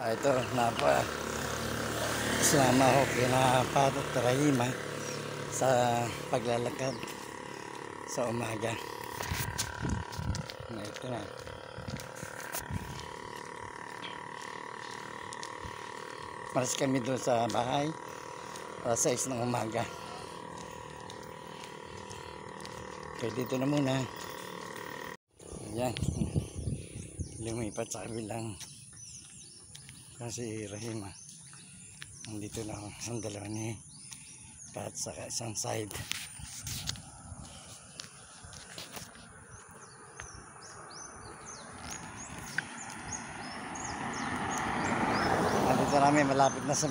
Ito, isama ko kina Patot Rahima sa paglalakad sa umaga. Ito na. Maras kami doon sa bahay alas 6 ng umaga. Kaya dito na muna. Ayan. Lumipat sa kabilang kasi Rahima. Nandito na ang dalawa ni Pat sa isang side. Nandito namin malapit na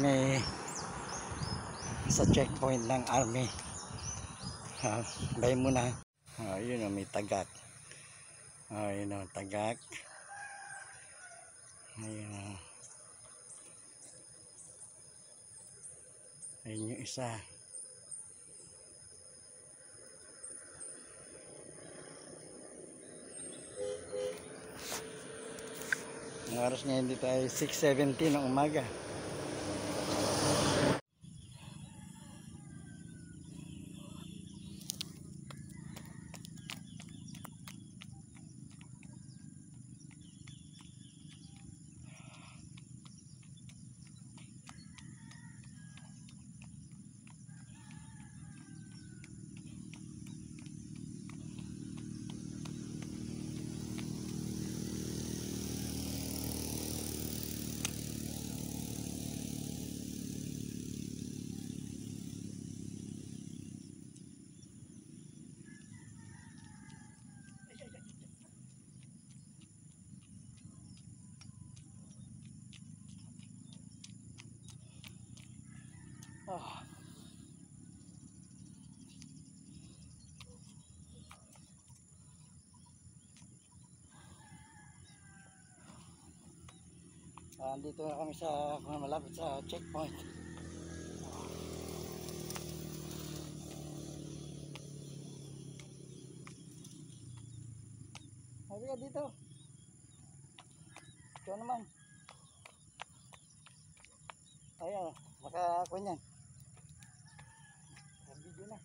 sa checkpoint ng army. Bay muna. Yun o, may tagak. Yun o, tagak. Ayun o. Ayun yung isa. Ang oras ngayon dito ay 6:17 ng umaga. Dito na kami malapit sa checkpoint. Halika dito. Ikaw naman. Ayan, makakuha niyan. Video na.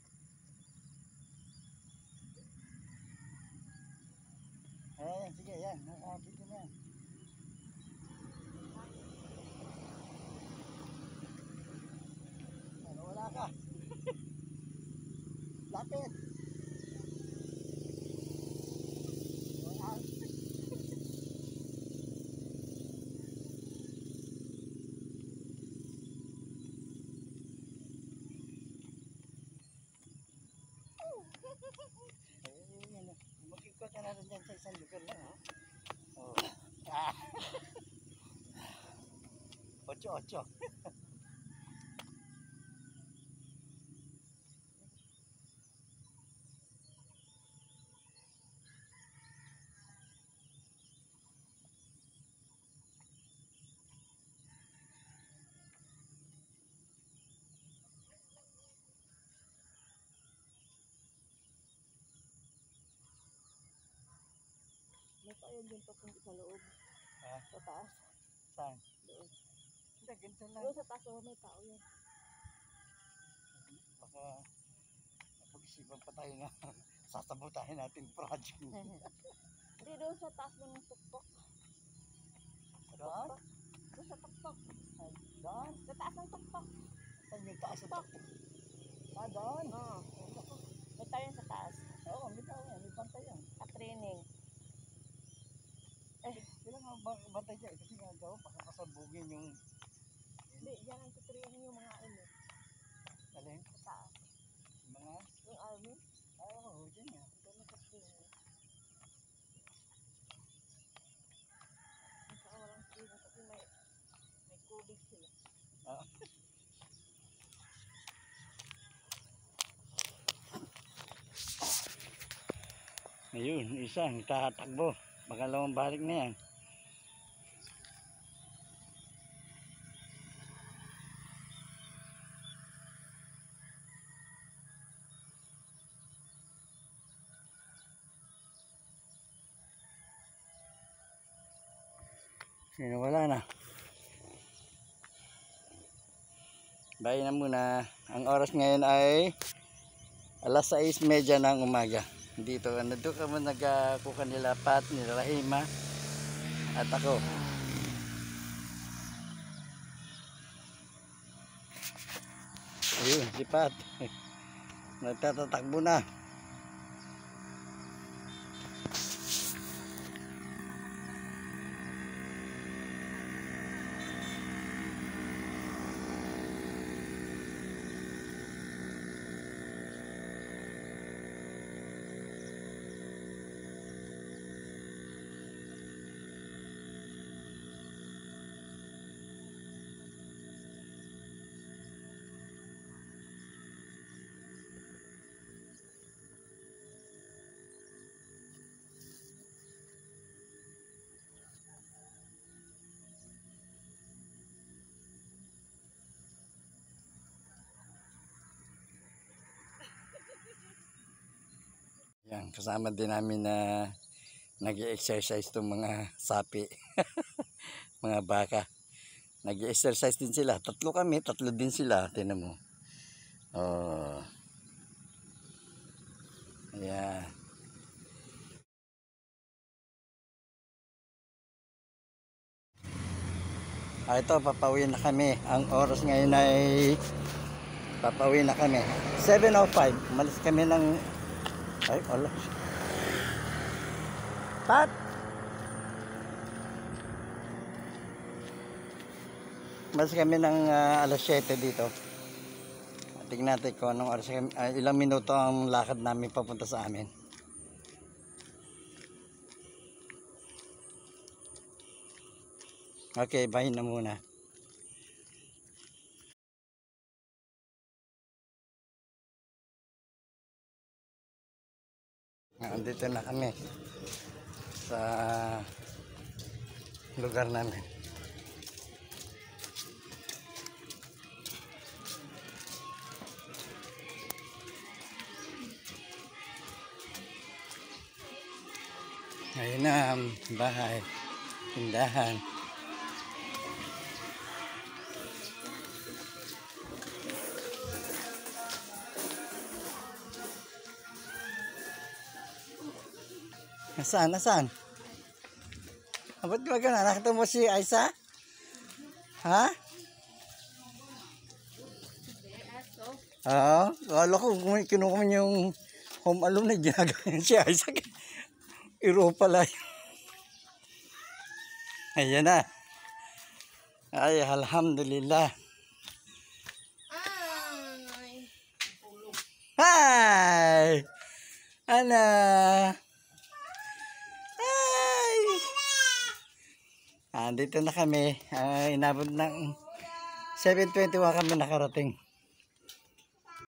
Ayan, sige, yan. Video na yan. Ano, wala ka. Lapit. Mag-ikot ka na rin dyan sa isang lugar lang, ha? Oh. Ocho. May tayo dyan papunta sa loob. Sa taas. Saan? Doon. Hindi, ganito lang. Doon sa taas, may tao yan. Baka napag-isipan pa tayo na sasabotahin natin project. Hindi, doon sa taas ng tuktok. Doon? Doon sa tuktok. Doon? Sa taas ng tuktok. Saan yung taas ng tuktok? Doon? Oo. May tayo yan sa taas. Oo, may tao yan. May bantay yan. Training. Sila nga bantay dyan. Kasi nga daw, baka kasabugin yung... Hindi, dyan ang tutraining yung mga ano. Alin? Sa taas. Yung army. Oo, dyan nga. Doon nakatraining. Saka walang training kasi may COVID sila. Ayun, isa, nagtatakbo. Pangalawang balik na yan. Wala na. Bye na muna. Ang oras ngayon ay alas 6:30 ng umaga. Dito kami nagkuka nila Pat, nila Rahima at ako. Ayun, si Pat. Nagtatatakbo na. Yan, kasama din namin na nag-exercise itong mga sapi, mga baka. Nag-exercise din sila. Tatlo kami, tatlo din sila. Tingnan mo. Oh. Ayan. Ito, papauwi na kami. Ang oras ngayon ay papauwi na kami. 7:05. Umalis kami ng... Ay, wala. Pat! Umalis kami ng alas 7 dito. Tingnan natin kung anong oras kami, ilang minuto ang lakad namin papunta sa amin. Okay, bye na muna. Andito na kami sa lugar namin. Ayun na ang bahay, tindahan. Nasaan? Nasaan? Ba't ba gano'n? Nakita mo si Aisa? Ha? Oo. Kala ko kinuha niya yung home alone na ginagawa si Aisa. Iro pala yun. Ayan na. Ay, alhamdulillah. Hi! Ana! Dito na kami. Inabot ng 7:21 kami nakarating.